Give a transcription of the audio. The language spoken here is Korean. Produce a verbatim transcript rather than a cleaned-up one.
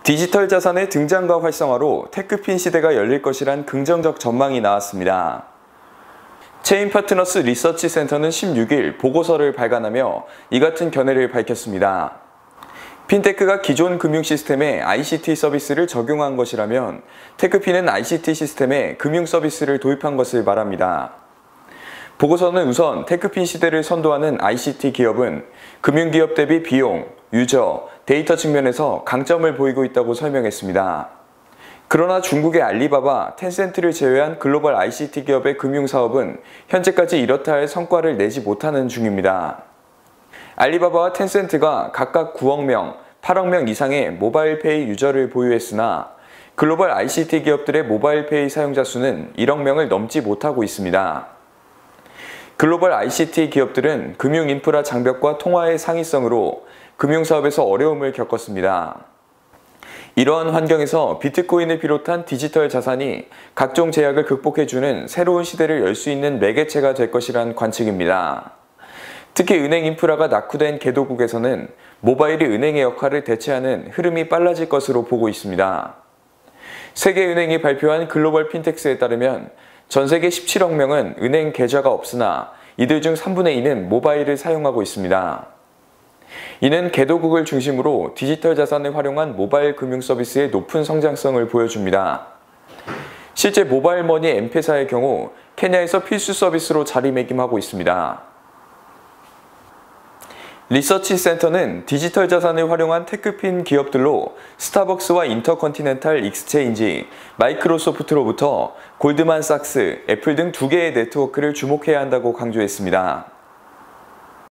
디지털 자산의 등장과 활성화로 테크핀 시대가 열릴 것이란 긍정적 전망이 나왔습니다. 체인파트너스 리서치 센터는 십육 일 보고서를 발간하며 이 같은 견해를 밝혔습니다. 핀테크가 기존 금융 시스템에 아이씨티 서비스를 적용한 것이라면 테크핀은 아이씨티 시스템에 금융 서비스를 도입한 것을 말합니다. 보고서는 우선 테크핀 시대를 선도하는 아이씨티 기업은 금융기업 대비 비용, 유저, 데이터 측면에서 강점을 보이고 있다고 설명했습니다. 그러나 중국의 알리바바, 텐센트를 제외한 글로벌 아이씨티 기업의 금융사업은 현재까지 이렇다 할 성과를 내지 못하는 중입니다. 알리바바와 텐센트가 각각 구억 명, 팔억 명 이상의 모바일페이 유저를 보유했으나 글로벌 아이씨티 기업들의 모바일페이 사용자 수는 일억 명을 넘지 못하고 있습니다. 글로벌 아이씨티 기업들은 금융 인프라 장벽과 통화의 상이성으로 금융사업에서 어려움을 겪었습니다. 이러한 환경에서 비트코인을 비롯한 디지털 자산이 각종 제약을 극복해주는 새로운 시대를 열 수 있는 매개체가 될 것이란 관측입니다. 특히 은행 인프라가 낙후된 개도국에서는 모바일이 은행의 역할을 대체하는 흐름이 빨라질 것으로 보고 있습니다. 세계은행이 발표한 글로벌 핀텍스에 따르면 전 세계 십칠억 명은 은행 계좌가 없으나 이들 중 삼분의 이는 모바일을 사용하고 있습니다. 이는 개도국을 중심으로 디지털 자산을 활용한 모바일 금융 서비스의 높은 성장성을 보여줍니다. 실제 모바일 머니 엠페사의 경우 케냐에서 필수 서비스로 자리매김하고 있습니다. 리서치 센터는 디지털 자산을 활용한 테크핀 기업들로 스타벅스와 인터컨티넨탈 익스체인지, 마이크로소프트로부터 골드만삭스, 애플 등 두 개의 네트워크를 주목해야 한다고 강조했습니다.